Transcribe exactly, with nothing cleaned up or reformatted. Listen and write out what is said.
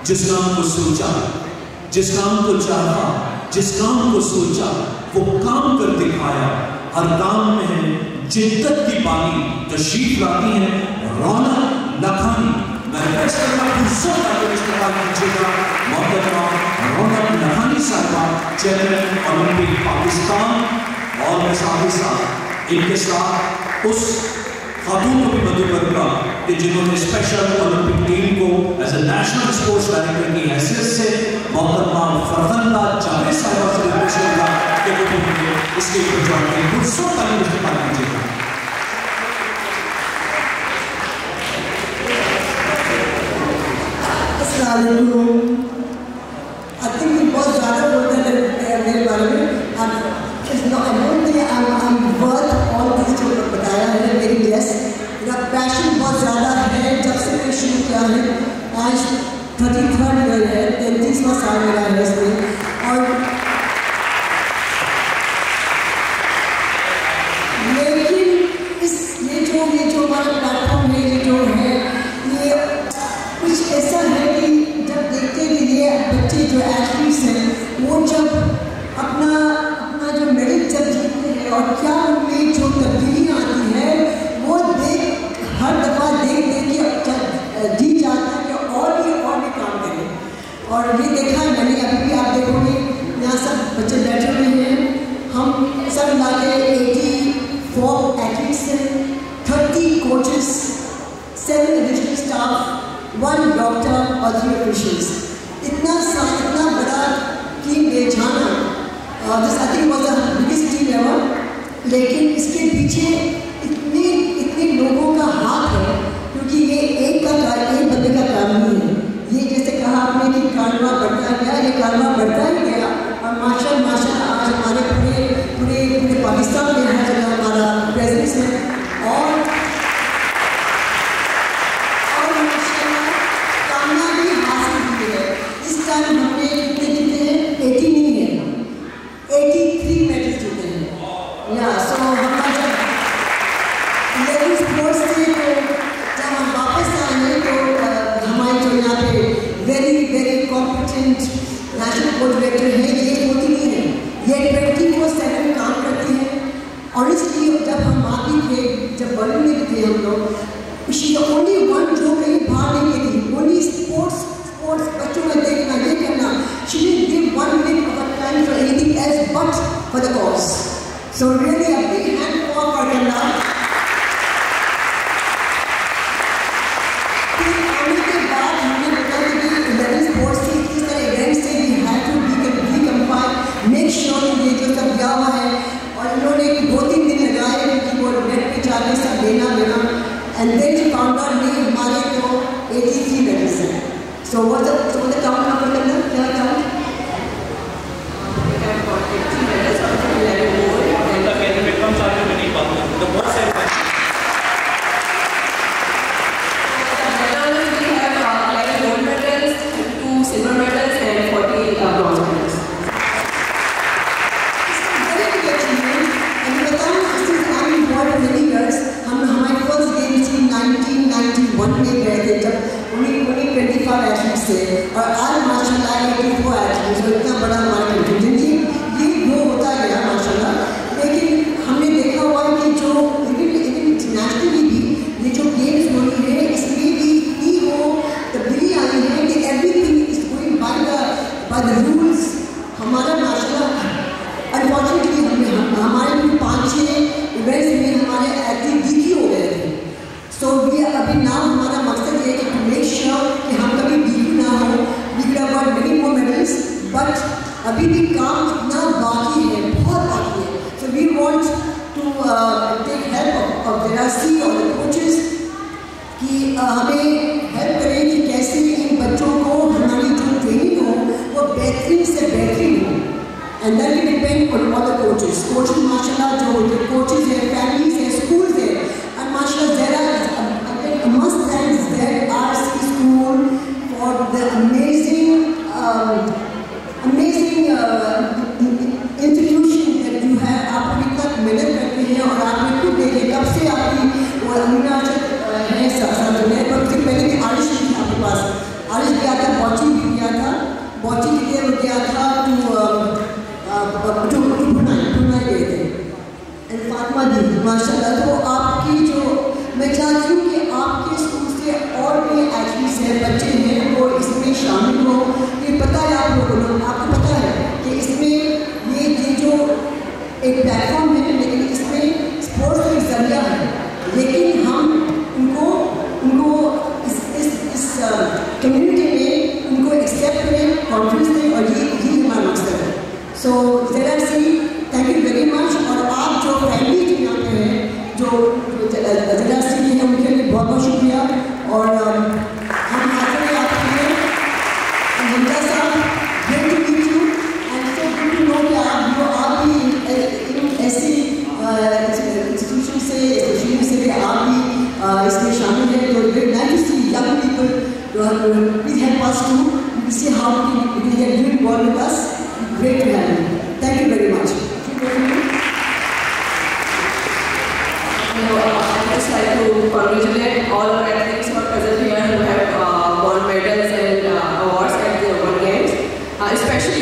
जिस काम को सोचा, जिस काम को चाहा, जिस काम को सोचा वो काम कर दिखाया। हर काम में है जिद्दत की बानी, तशरीफ लाती है रौनक लखानी। मैं रिक्वेस्ट करता हूँ सबका इस्तेमाल कीजिएगा मोहतरमा रौनक लखानी साहिबा, चेयरमैन ओलंपिक पाकिस्तान। और मैं साथ ही साथ इनके साथ उस खातून को भी मदद करूंगा कि जिन्होंने स्पेशल ओलंपिक टीम को as a national sports director की हैसियत से मोहतरमा फरहंदा जावेद साहिबा से रिक्वेस्ट करूंगा कि वो भी इसके ऊपर ज्वाइन करें। गुस्सों का भी इस्तेमाल कीजिएगा। अस्सलाम वालेकुम। आई थिंक बहुत ज़्यादा बोलते हैं मेरे बारे में। जो बताया है मेरी गेस्ट, मेरा पैशन बहुत ज़्यादा है। जब से मैं शुरू किया है, आज थर्टी थर्ड ईयर है, तैंतीसवां साल मेरा है इसमें। और लेकिन इस ये जो ये जो हमारा प्लेटफॉर्म है, ये जो है, ये कुछ ऐसा है कि जब देखते हैं कि ये बच्चे जो एथलीट्स हैं वो जब अपना अपना जो मेडल जब जीतते हैं और क्या उनमें जो तब्दीलियाँ आती है वो देख हर दफ़ा देख देख के जी जाता है कि और भी और भी काम करें। और ये देखा है मैंने, अभी भी आप देखोगे यहाँ सब बच्चे बैठे हुए हैं। हम सब मिला के एटी फोर एथलीट्स हैं, thirty coaches, seven additional staff, one doctor और थ्री ऑफिशियल्स। इतना सा इतना बड़ा टीम ले जाना, this I think was the biggest team ever. लेकिन इसके पीछे इतने इतने लोगों का हाथ है, क्योंकि ये एक का कार्य एक बंदे का काम नहीं है। ये जैसे कहा आपने कि कारवा बढ़ता गया, ये कारवा बढ़ता ही गया। और माशा माशा आज हमारे पूरे पूरे पूरे पाकिस्तान में हर जगह हमारा प्रेजेंस है। और और माशाल्लाह कामयाबी हासिल की है। इस टाइम हमने कितने जीते हैं? एटी नहीं है, एटी थ्री मेडल्स जीते हैं। या सो हमारा जब लेडीज स्पोर्ट्स से तो जब हम वापस आए तो हमारे जो यहाँ पे very very competent national coach director है, ये होती नहीं है, ये ट्वेंटी फोर सेवन काम करती है। ऑनेस्टली जब हम आती थे, जब बर्लिन में भी थे हम लोग, शी द ओनली वन जो कहीं बाहर नहीं गई थी, ओनली स्पोर्ट्स स्पोर्ट्स बच्चों में देखना, ये करना। She didn't give one minute of her time for anything else but for the cause. So really a big hand for Farhanda. फिर आने के बाद हमने बताया कि इलेवन स्पोर्ट्स से किस तरह इवेंट से we have to be compile, make sure कि ये जो सब गया हुआ है। और इन्होंने दो तीन दिन लगाए क्योंकि वो नेट पे जाके सब लेना लेना एंड देन जो काउंटर में हमारे तो एटी थ्री मेडल्स हैं। सो वो the so the count number करना क्या काउंट और आज माशाल्लाह एटी फोर एथलीट्स, तो इतना बड़ा हमारा कंटिजेंट जी ये वो होता गया माशाल्लाह। लेकिन हमने देखा हुआ है कि जो इवन इवन इंटरनेशनली भी ये जो गेम्स हो रही है, इसमें भी इतनी वो तब्दीली आई है कि everything is going by the by the rules. हमारा माशाल्लाह अनफॉर्चुनेटली हमने हम, हमारे भी पाँच छः इवेंट्स में हमारे एथलीट वीक हो गए थे। सो वी अभी ना हमारा मकसद ये है कि टू मेक श्योर कि हम कभी वीक ना हो। We will have got many more medals, but अभी भी काम इतना बाकी है, बहुत बाकी है। So we want to take help of जेरासी और द कोचेस कि uh, हमें हेल्प करें कि कैसे इन बच्चों को हमारी जो ट्रेनिंग हो वो बेहतरीन से बेहतरीन हो। And then we depend on all the coaches. Coaches माशाल्लाह जो जो कोचेस हैं, फैमिलीज हैं, स्कूल्स हैं, एंड माशाल्लाह ज़रा must thank Z R C school for the amazing, um, amazing uh, institution that you have. आप अभी तक मेहनत करते हैं और आपने खुद देखे कब से आपकी वो अमीना है साथ साथ में, पर उससे पहले भी आरिश थी आपके पास, आरिश भी आता पहुँची गया था टू टू ब्रुनाई ब्रुनाई गए थे एंड फातिमा दी माशाल्लाह। तो आपकी जो मैं चाहती हूँ कि आपके स्कूल से और भी एथलीट्स हैं, बच्चे हैं, वो इसमें शामिल हो। ये पता है आप लोगों को, आपको पता है कि इसमें ये ये जो एक प्लेटफॉर्म है, लेकिन इसमें स्पोर्ट्स एक जरिया है, लेकिन हम उनको उनको इस इस इस कम्युनिटी में उनको एक्सेप्ट करें, कॉन्फ्रेंस दें, और ये ही हमारा मकसद है। सो ज़रा सी थैंक यू वेरी मच। और आप जो फैमिली जो यहाँ पे हैं, जो ज़रा सी हैं, उनके लिए बहुत बहुत शुक्रिया। और हम हाजिर हैं आपके लिए। Hamza sahab, great to meet you and so good to know कि आप जो आप भी ऐसी इंस्टीट्यूशन से इंस्टीट्यूशन से भी आप भी इसमें शामिल हैं। तो great nice to see young people, please help us to see how we can do involve with us. Great to have you, thank you very much. I'd just like to congratulate all our athletes who are present here who have uh, won medals and uh, awards at the World Games, uh, especially